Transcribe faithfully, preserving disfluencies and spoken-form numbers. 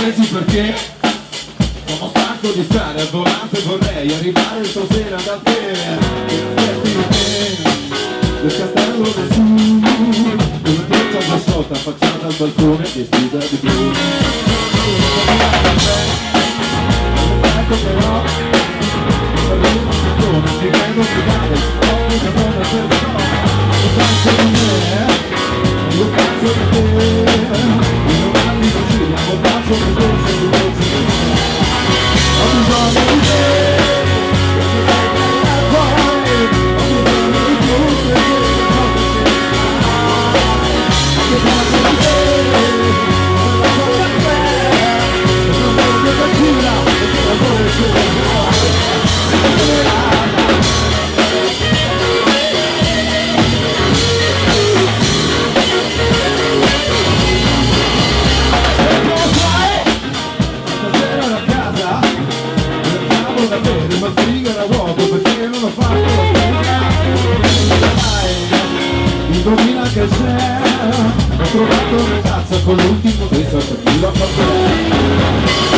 presi perché sono stanco di stare al volante, vorrei arrivare stasera da te. Del castello del sud, una piazza già sotto, affacciata al balcone, vestita di blu. Ecco però, arrivo a Montone, ti vedo gridare, occhi da donna per il no. Io penso di me, io penso di te, io non anni così, amo tanto che tu sei un dolce di me. Ho bisogno di te, io ti sei bella poi, ho bisogno di tu, indovina che c'è, ho trovato una ragazza con l'ultimo dei suoi capelli a